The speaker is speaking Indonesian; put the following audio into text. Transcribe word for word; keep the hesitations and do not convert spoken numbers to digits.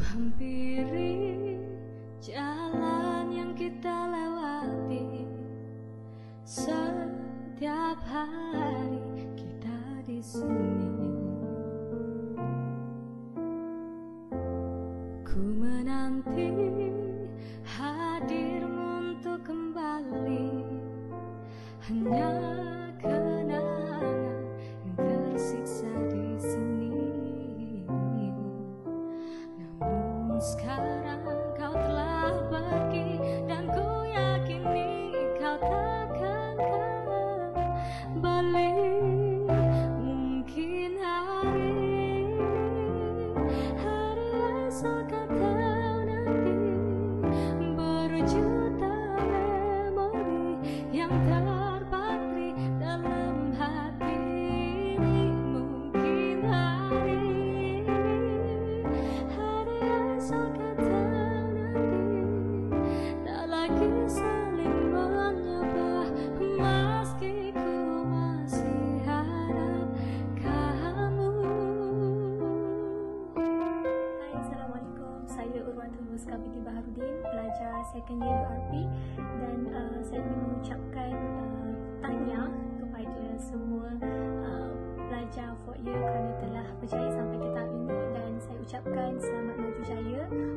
hampiri jalan yang kita lewati setiap hari kita di sini. Ku menanti hadirmu untuk kembali, hanya kenangan yang tersiksa di sini. Namun sekarang kau telah pergi dan ku yakini kau takkan kembali. Mungkin hari hari esok atau nanti berjuta memori yang terpatri dalam hati ini. Mungkin hari hari esok atau nanti tak lagi saling menyapa, meski ku masih harap kamu. Hai, Assalamualaikum. Saya Urwatul Muska binti Baharudin, pelajar second year U R P, dan uh, saya ingin mengucapkan uh, tahniah kepada semua uh, pelajar fourth year kerana telah berjaya sampai ke tahap ini, dan saya ucapkan selamat maju jaya